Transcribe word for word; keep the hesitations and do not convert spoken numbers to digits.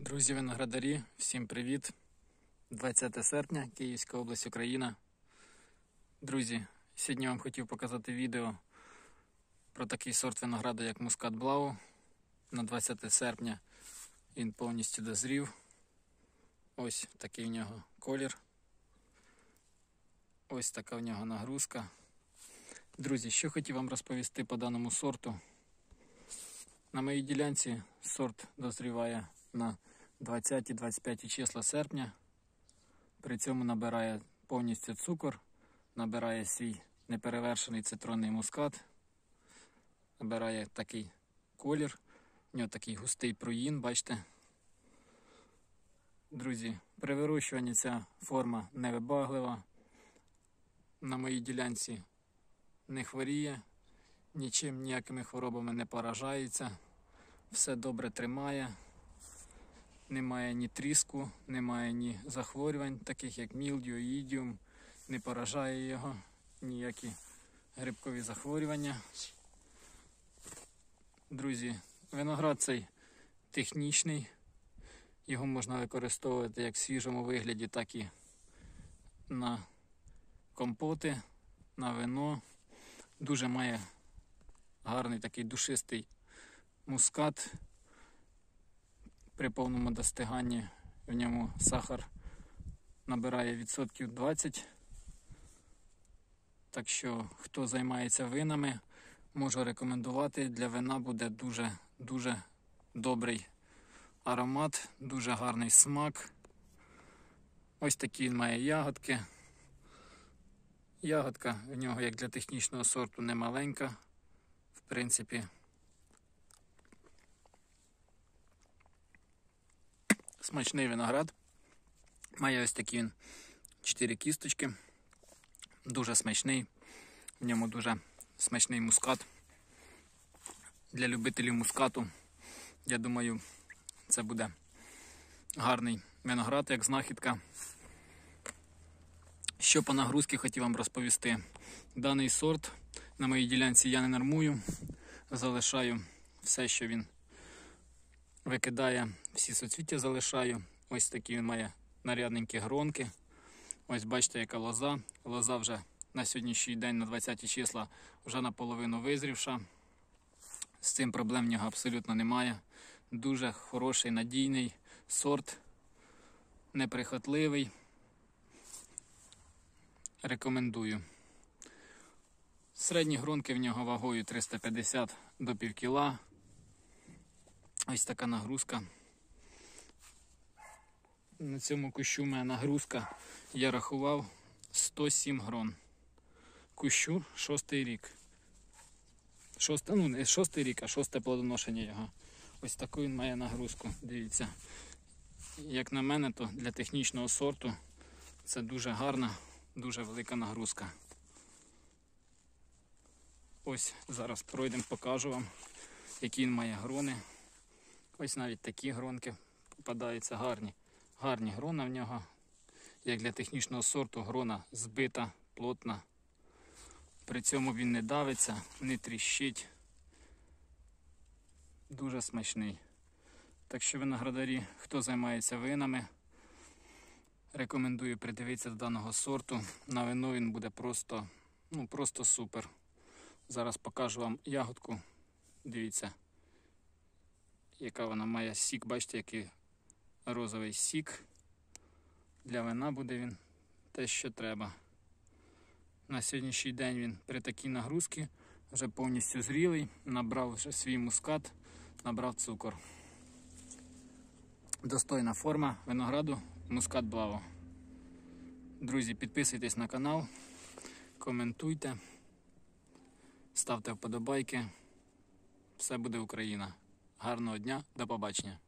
Друзі виноградарі, всім привіт! двадцяте серпня, Київська область, Україна. Друзі, сьогодні я вам хотів показати відео про такий сорт винограду, як Мускат Блау. На двадцяте серпня він повністю дозрів. Ось такий в нього колір. Ось така в нього нагрузка. Друзі, що хотів вам розповісти по даному сорту. На моїй ділянці сорт дозріває на двадцяті-двадцять п'яті числа серпня. При цьому набирає повністю цукор, набирає свій неперевершений цитронний мускат, набирає такий колір, у нього такий густий пруїн, бачите. Друзі, при вирощуванні ця форма невибаглива, на моїй ділянці не хворіє, нічим, ніякими хворобами не поражається, все добре тримає. Немає ні тріску, немає ні захворювань, таких як мілдю, ідіум, не поражає його ніякі грибкові захворювання. Друзі, виноград цей технічний, його можна використовувати як в свіжому вигляді, так і на компоти, на вино. Дуже має гарний такий душистий мускат. При повному достиганні в ньому сахар набирає відсотків двадцять. Так що, хто займається винами, можу рекомендувати. Для вина буде дуже-дуже добрий аромат, дуже гарний смак. Ось такі він має ягодки. Ягодка в нього, як для технічного сорту, не маленька. В принципі, смачний виноград. Має ось такі він чотири кісточки. Дуже смачний. В ньому дуже смачний мускат. Для любителів мускату, я думаю, це буде гарний виноград, як знахідка. Що по нагрузці хотів вам розповісти. Даний сорт на моїй ділянці я не нормую. Залишаю все, що він викидає, всі соцвіття залишаю. Ось такі він має нарядненькі гронки. Ось бачите, яка лоза. Лоза вже на сьогоднішній день, на двадцяті числа, вже наполовину визрівша. З цим проблем в нього абсолютно немає. Дуже хороший, надійний сорт, неприхотливий. Рекомендую. Середні гронки в нього вагою триста п'ятдесят до пів кіла. Ось така нагрузка. На цьому кущу у мене нагрузка, я рахував, сто сім грон. Кущу шостий рік. Шосте, ну не шостий рік, а шосте плодоношення його. Ось таку він має нагрузку. Дивіться. Як на мене, то для технічного сорту це дуже гарна, дуже велика нагрузка. Ось зараз пройдемо, покажу вам, які він має грони. Ось навіть такі гронки попадаються гарні. Гарні грона в нього. Як для технічного сорту, грона збита, плотна. При цьому він не давиться, не тріщить. Дуже смачний. Так що виноградарі, хто займається винами, рекомендую придивитися до даного сорту. На вино він буде просто, ну, просто супер. Зараз покажу вам ягодку. Дивіться, яка вона має сік. Бачите, який розовий сік. Для вина буде він те, що треба. На сьогоднішній день він при такій нагрузці вже повністю зрілий, набрав вже свій мускат, набрав цукор. Достойна форма винограду Мускат Блау. Друзі, підписуйтесь на канал, коментуйте, ставте вподобайки. Все буде Україна. Гарного дня, до побачення.